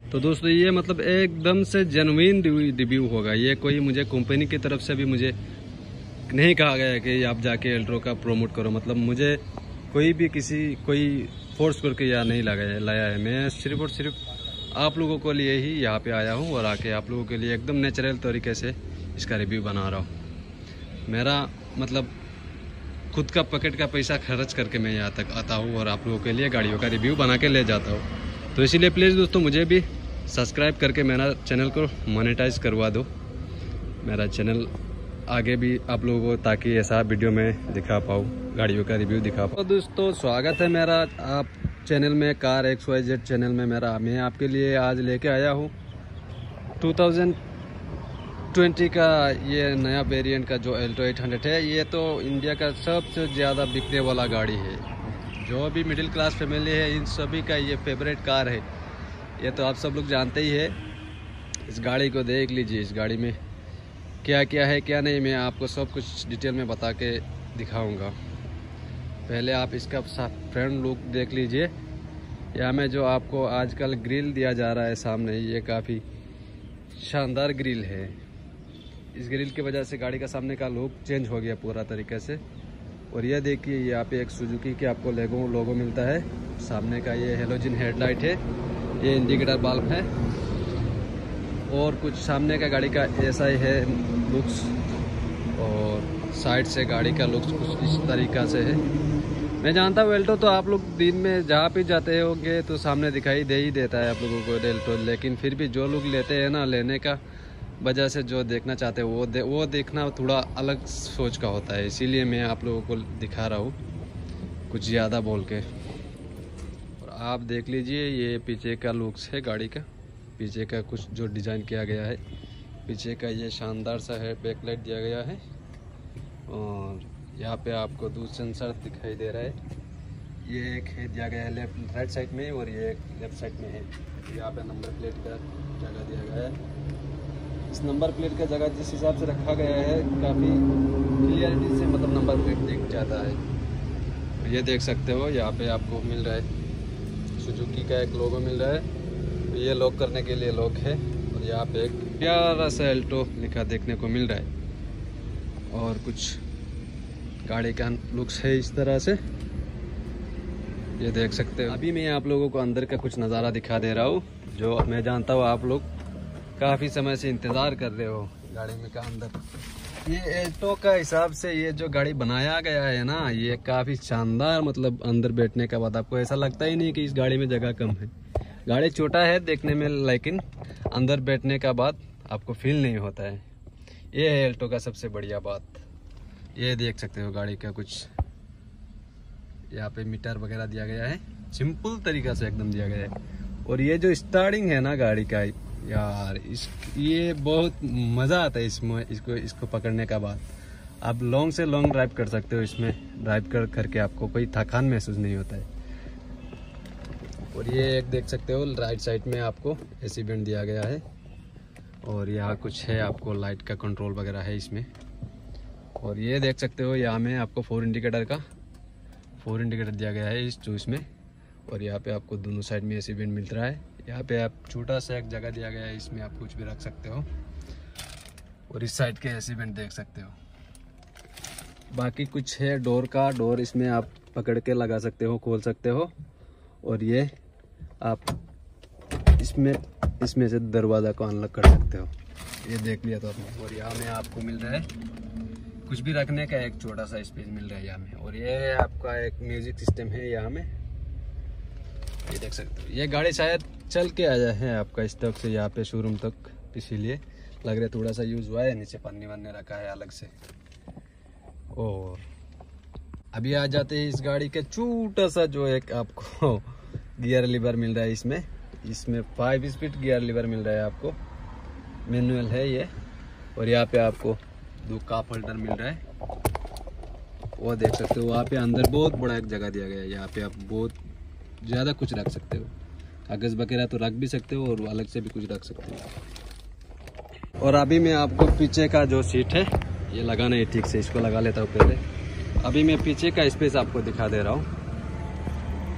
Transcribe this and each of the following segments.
तो दोस्तों ये मतलब एकदम से जेन्युइन रिव्यू होगा, ये कोई मुझे कंपनी की तरफ से भी मुझे नहीं कहा गया है कि आप जाके एल्ट्रो का प्रोमोट करो। मतलब मुझे कोई फोर्स करके या नहीं लाया है। मैं सिर्फ और सिर्फ आप लोगों के लिए ही यहाँ पे आया हूँ और आके आप लोगों के लिए एकदम नेचुरल तरीके से इसका रिव्यू बना रहा हूँ। मेरा मतलब खुद का पॉकेट का पैसा खर्च करके मैं यहाँ तक आता हूँ और आप लोगों के लिए गाड़ियों का रिव्यू बना के ले जाता हूँ। तो इसीलिए प्लीज़ दोस्तों मुझे भी सब्सक्राइब करके मेरा चैनल को मोनेटाइज करवा दो, मेरा चैनल आगे भी आप लोगों को, ताकि ऐसा वीडियो में दिखा पाऊँ, गाड़ियों का रिव्यू दिखा पाऊँ। तो दोस्तों स्वागत है मेरा आप चैनल में, कार XYZ चैनल में। मैं आपके लिए आज लेके आया हूँ 2020 का ये नया वेरिएंट का जो अल्टो 800 है। ये तो इंडिया का सबसे ज़्यादा बिकने वाला गाड़ी है। जो भी मिडिल क्लास फैमिली है इन सभी का ये फेवरेट कार है। ये तो आप सब लोग जानते ही है। इस गाड़ी को देख लीजिए, इस गाड़ी में क्या क्या है क्या नहीं, मैं आपको सब कुछ डिटेल में बता के दिखाऊंगा। पहले आप इसका फ्रंट लुक देख लीजिए। यहाँ में जो आपको आजकल ग्रिल दिया जा रहा है सामने, ये काफ़ी शानदार ग्रिल है। इस ग्रिल की वजह से गाड़ी का सामने का लुक चेंज हो गया पूरा तरीके से। और ये देखिए यहाँ पे एक सुजुकी की आपको लोगो मिलता है। सामने का ये हेलोजन हेडलाइट है, ये इंडिकेटर बल्ब है और कुछ सामने का गाड़ी का ऐसा ही है लुक्स। और साइड से गाड़ी का लुक्स कुछ इस तरीका से है। मैं जानता हूँ एल्टो तो आप लोग दिन में जहाँ भी जाते होंगे तो सामने दिखाई दे ही देता है आप लोगों को एल्टो, लेकिन फिर भी जो लोग लेते हैं ना, लेने का वजह से जो देखना चाहते हैं वो देखना थोड़ा अलग सोच का होता है। इसीलिए मैं आप लोगों को दिखा रहा हूँ कुछ ज़्यादा बोल के। और आप देख लीजिए ये पीछे का लुक्स है गाड़ी का, पीछे का कुछ जो डिज़ाइन किया गया है। पीछे का ये शानदार सा है बैकलाइट दिया गया है और यहाँ पे आपको दूसरा सेंसर दिखाई दे रहा है। ये एक है दिया गया है राइट साइड में और ये एक लेफ्ट साइड में है। यहाँ पे नंबर प्लेट का जगह दिया गया है। इस नंबर प्लेट का जगह जिस हिसाब से रखा गया है काफ़ी क्लियरिटी से मतलब नंबर प्लेट दिख जाता है। तो ये देख सकते हो यहाँ पे आपको मिल रहा है सुजुकी का एक लोगो मिल रहा है। तो ये लॉक करने के लिए लॉक है और यहाँ पे एक प्यारा सा एल्टो लिखा देखने को मिल रहा है। और कुछ गाड़ी का लुक्स है इस तरह से, ये देख सकते हो। अभी मैं आप लोगों को अंदर का कुछ नज़ारा दिखा दे रहा हूँ, जो मैं जानता हूँ आप लोग काफ़ी समय से इंतज़ार कर रहे हो गाड़ी में का अंदर। ये एल्टो का हिसाब से ये जो गाड़ी बनाया गया है ना, ये काफ़ी शानदार। मतलब अंदर बैठने के बाद आपको ऐसा लगता ही नहीं कि इस गाड़ी में जगह कम है। गाड़ी छोटा है देखने में, लेकिन अंदर बैठने का बाद आपको फील नहीं होता है। ये है एल्टो का सबसे बढ़िया बात। ये देख सकते हो गाड़ी का कुछ यहाँ पे मीटर वगैरह दिया गया है, सिंपल तरीका से एकदम दिया गया है। और ये जो स्टार्टिंग है ना गाड़ी का यार, ये बहुत मज़ा आता है इसमें। इसको पकड़ने का बाद आप लॉन्ग से लॉन्ग ड्राइव कर सकते हो। इसमें ड्राइव करके आपको कोई थकान महसूस नहीं होता है। और ये एक देख सकते हो राइट साइड में आपको AC वेंट दिया गया है और यहाँ कुछ है आपको लाइट का कंट्रोल वगैरह है इसमें। और ये देख सकते हो यहाँ में आपको 4 इंडिकेटर दिया गया है इस चूस में। और यहाँ पे आपको दोनों साइड में AC वेंट मिल रहा है। यहाँ पे आप छोटा सा एक जगह दिया गया है, इसमें आप कुछ भी रख सकते हो। और इस साइड के AC वेंट देख सकते हो। बाकी कुछ है डोर इसमें आप पकड़ के लगा सकते हो, खोल सकते हो। और ये आप इसमें से दरवाज़ा को अनलॉक कर सकते हो। ये देख लिया तो आपने। और यहाँ में आपको मिल रहा है कुछ भी रखने का एक छोटा सा स्पेस मिल रहा है यहाँ में। और ये आपका एक म्यूजिक सिस्टम है यहाँ में, ये देख सकते हो। ये गाड़ी शायद चल के आया है आपका स्टॉक से यहाँ पे शोरूम तक, इसीलिए लग रहा है थोड़ा सा यूज़ हुआ है। नीचे पन्नी वन्नी रखा है अलग से। और अभी आ जाते हैं इस गाड़ी के छोटा सा जो एक आपको गियर लीवर मिल रहा है। इसमें 5 स्पीड गियर लीवर मिल रहा है आपको, मैनुअल है ये। और यहाँ पे आपको 2 कप होल्डर मिल रहा है, वो देख सकते हो। वहाँ पे अंदर बहुत बड़ा एक जगह दिया गया है। यहाँ पे आप बहुत ज़्यादा कुछ रख सकते हो, कागज़ वगैरह तो रख भी सकते हो और अलग से भी कुछ रख सकते हो। और अभी मैं आपको पीछे का जो सीट है ये लगाना है ठीक से, इसको लगा लेता हूँ पहले। अभी मैं पीछे का स्पेस आपको दिखा दे रहा हूँ।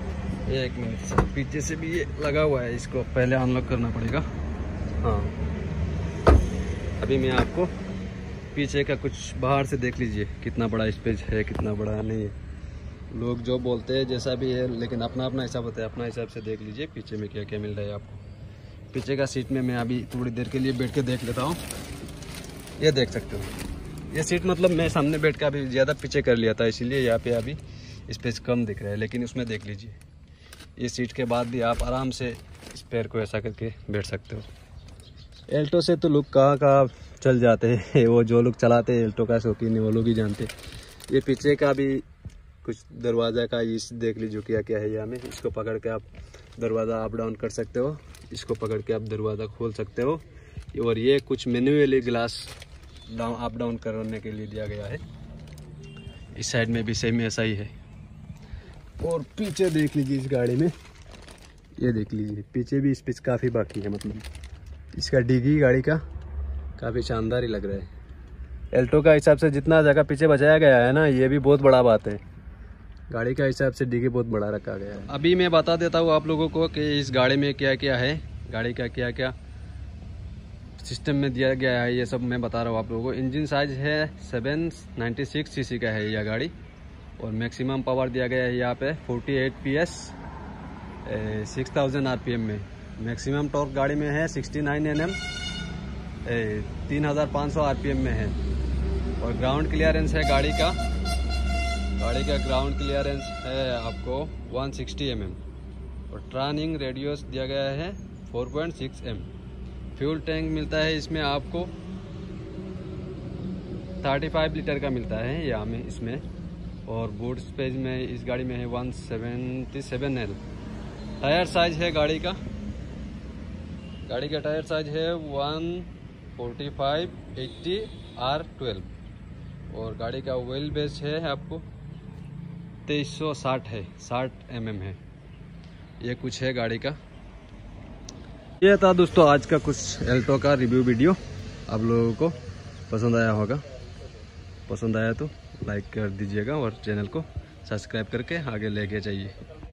एक मिनट, पीछे से भी ये लगा हुआ है, इसको पहले अनलॉक करना पड़ेगा। हाँ, अभी मैं आपको पीछे का कुछ बाहर से देख लीजिए, कितना बड़ा स्पेस है, कितना बड़ा नहीं है। लोग जो बोलते हैं जैसा भी है, लेकिन अपना अपना हिसाब होता है, अपना हिसाब से देख लीजिए पीछे में क्या क्या मिल रहा है आपको। पीछे का सीट में मैं अभी थोड़ी देर के लिए बैठ के देख लेता हूँ। ये देख सकते हो, ये सीट मतलब मैं सामने बैठ के अभी ज़्यादा पीछे कर लिया था, इसीलिए यहाँ पे अभी स्पेस कम दिख रहा है। लेकिन उसमें देख लीजिए, ये सीट के बाद भी आप आराम से इस पैर को ऐसा करके बैठ सकते हो। एल्टो से तो लोग कहाँ चल जाते हैं, वो जो लोग चलाते हैं एल्टो का शौकीन है वो लोग ही जानते हैं। ये पीछे का भी कुछ दरवाज़ा का इस देख लीजिए क्या क्या है यहाँ में। इसको पकड़ के आप दरवाज़ा अप डाउन कर सकते हो, इसको पकड़ के आप दरवाज़ा खोल सकते हो। और ये कुछ manually glass down up down करने के लिए दिया गया है। इस साइड में भी सेम ऐसा ही है। और पीछे देख लीजिए इस गाड़ी में, ये देख लीजिए पीछे भी स्पेस काफ़ी बाकी है, मतलब इसका डिग्गी गाड़ी का काफ़ी शानदार ही लग रहा है। एल्टो का हिसाब से जितना जगह पीछे बचाया गया है ना, ये भी बहुत बड़ा बात है। गाड़ी का हिसाब से डिग्गी बहुत बड़ा रखा गया है। अभी मैं बता देता हूँ आप लोगों को कि इस गाड़ी में क्या क्या है, गाड़ी का क्या क्या सिस्टम में दिया गया है, ये सब मैं बता रहा हूँ आप लोगों को। इंजन साइज है 796 सीसी का है यह गाड़ी। और मैक्सिमम पावर दिया गया है यहाँ पे 48 PS 6000 RPM में। मैक्सिमम टॉर्क गाड़ी में है 69 Nm 3500 RPM में है। और ग्राउंड क्लियरेंस है गाड़ी का ग्राउंड क्लियरेंस है आपको 160 mm। और टर्निंग रेडियस दिया गया है 4.6 m। फ्यूल टैंक मिलता है इसमें आपको 35 लीटर का मिलता है यहाँ में इसमें। और बूट स्पेस में इस गाड़ी में है 177 L। टायर साइज है गाड़ी का टायर साइज है 145/80 R12। और गाड़ी का व्हील बेस है आपको 2360 है, 60 mm है। ये कुछ है गाड़ी का। ये था दोस्तों आज का कुछ एल्टो का रिव्यू वीडियो। आप लोगों को पसंद आया होगा, पसंद आया तो लाइक कर दीजिएगा और चैनल को सब्सक्राइब करके आगे लेके जाइए।